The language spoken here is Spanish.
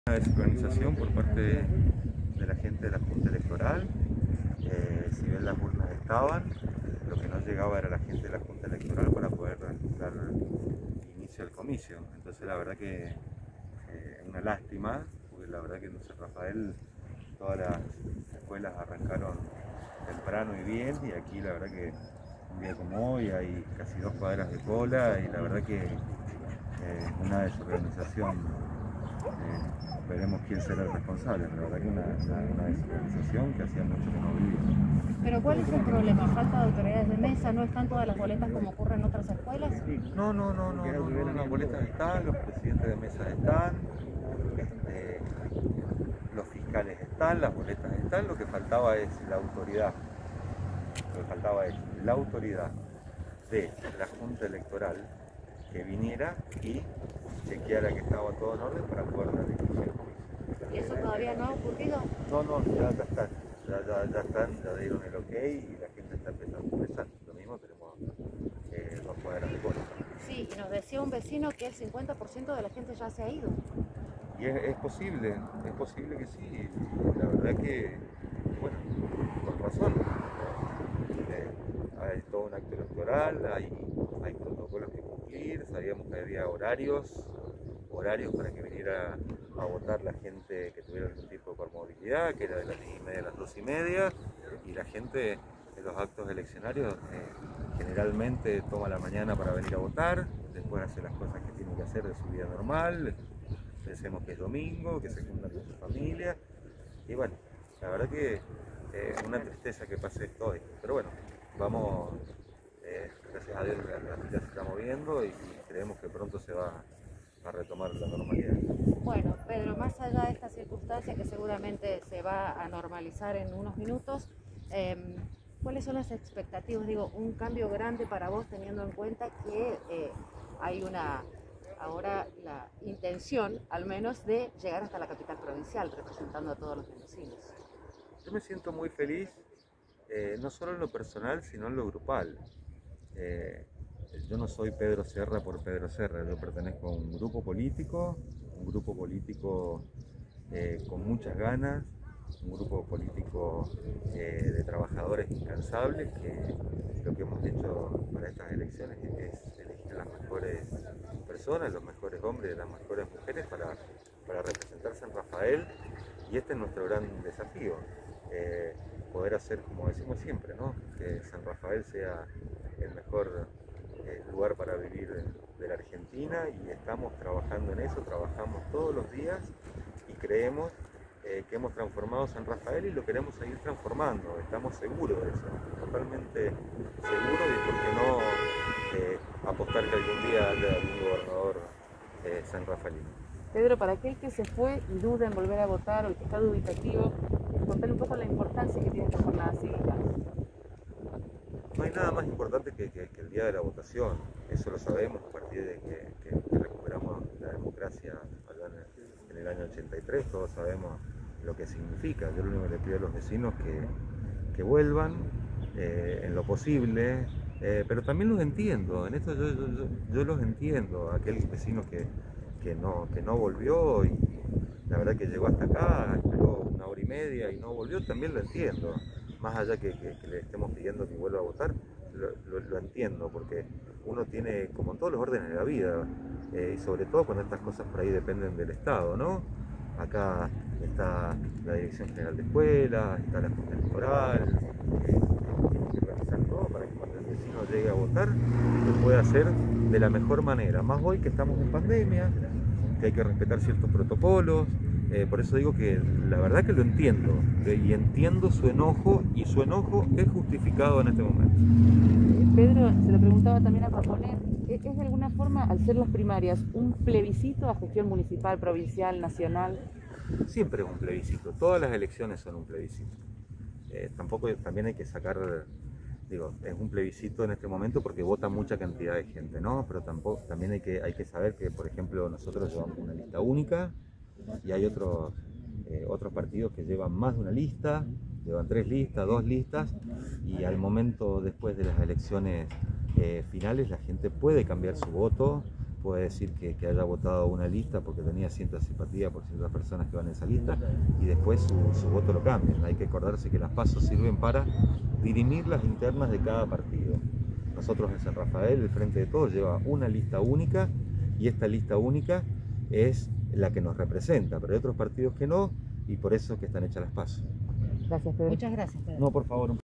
Una desorganización por parte de la gente de la Junta Electoral. Si bien las urnas estaban, lo que no llegaba era la gente de la Junta Electoral para poder realizar el inicio del comicio. Entonces la verdad que es una lástima, porque la verdad que en San Rafael todas las escuelas arrancaron temprano y bien, y aquí la verdad que un día como hoy hay casi 2 cuadras de cola, y la verdad que una desorganización. Veremos quién será el responsable. La verdad que una desorganización que hacía mucho que no vivía. Pero ¿cuál es el problema? ¿Falta de autoridades de mesa? ¿No están todas las boletas como ocurre en otras escuelas? No, las boletas están, los presidentes de mesa están, los fiscales están, las boletas están, lo que faltaba es la autoridad. Lo que faltaba es la autoridad de la Junta Electoral que viniera y chequeara que estaba todo en orden para poder dar inicio al comicio. ¿Y eso todavía no ha ocurrido? No, ya están, ya dieron el ok y la gente está empezando a ingresar. Lo mismo tenemos 2 cuadras de cola. Sí, y nos decía un vecino que el 50% de la gente ya se ha ido. Y es posible que sí. Y la verdad que, bueno, con razón. Hay todo un acto electoral, hay protocolos que cumplir, sabíamos que había horarios para que viniera a votar la gente que tuviera algún tipo de comorbilidad, que era de las 10:30 a las 2:30, y la gente en los actos eleccionarios generalmente toma la mañana para venir a votar, después hace las cosas que tiene que hacer de su vida normal, pensemos que es domingo, que se juntan con su familia, y bueno, la verdad que es una tristeza que pase esto hoy, pero bueno, vamos, gracias a Dios la vida se está moviendo y creemos que pronto se va a retomar la normalidad. Bueno, Pedro, más allá de esta circunstancia que seguramente se va a normalizar en unos minutos, ¿cuáles son las expectativas? Digo, un cambio grande para vos teniendo en cuenta que hay ahora la intención, al menos, de llegar hasta la capital provincial, representando a todos los mendocinos. Yo me siento muy feliz, no solo en lo personal, sino en lo grupal. Yo no soy Pedro Serra por Pedro Serra, yo pertenezco a un grupo político con muchas ganas, un grupo político de trabajadores incansables, que lo que hemos hecho para estas elecciones es elegir las mejores personas, los mejores hombres, las mejores mujeres para representar San Rafael, y este es nuestro gran desafío. Poder hacer, como decimos siempre, ¿no? Que San Rafael sea el mejor lugar para vivir de la Argentina, y estamos trabajando en eso, trabajamos todos los días y creemos que hemos transformado San Rafael y lo queremos seguir transformando, estamos seguros de eso, totalmente seguros, y por qué no apostar que algún día haya algún gobernador sanrafaelino. Pedro, para aquel que se fue y duda en volver a votar o el que está dubitativo, contarle un poco la importancia que tiene esta jornada cívica. No hay nada más importante que el día de la votación, eso lo sabemos a partir de que recuperamos la democracia allá en el año 83, todos sabemos lo que significa. Yo lo único que le pido a los vecinos que vuelvan en lo posible, pero también los entiendo, en esto yo los entiendo, aquel vecino que no volvió y la verdad que llegó hasta acá, esperó 1 hora y media y no volvió, también lo entiendo. Más allá que le estemos pidiendo que vuelva a votar, lo entiendo, porque uno tiene, como en todos los órdenes de la vida, y sobre todo cuando estas cosas por ahí dependen del Estado, ¿no? Acá está la Dirección General de Escuelas, está la Junta Electoral, tiene que realizar todo para que cuando el vecino llegue a votar lo pueda hacer de la mejor manera. Más hoy que estamos en pandemia, que hay que respetar ciertos protocolos. Por eso digo que la verdad que lo entiendo, y entiendo su enojo, y su enojo es justificado en este momento. Pedro, se lo preguntaba también a Paponer, ¿es de alguna forma, al ser las primarias, un plebiscito a gestión municipal, provincial, nacional? Siempre es un plebiscito, todas las elecciones son un plebiscito. También hay que sacar, digo, es un plebiscito en este momento porque vota mucha cantidad de gente, ¿no? Pero también hay que saber que, por ejemplo, nosotros llevamos una lista única, y hay otros partidos que llevan más de una lista, llevan 3 listas, 2 listas, y al momento después de las elecciones finales la gente puede cambiar su voto, puede decir que haya votado una lista porque tenía cierta simpatía por ciertas personas que van en esa lista y después su voto lo cambian. Hay que acordarse que las PASO sirven para dirimir las internas de cada partido. Nosotros en San Rafael, el Frente de Todos lleva una lista única y esta lista única es la que nos representa, pero hay otros partidos que no y por eso es que están hechas las PASO. Gracias, Pedro. Muchas gracias, Pedro. No, por favor.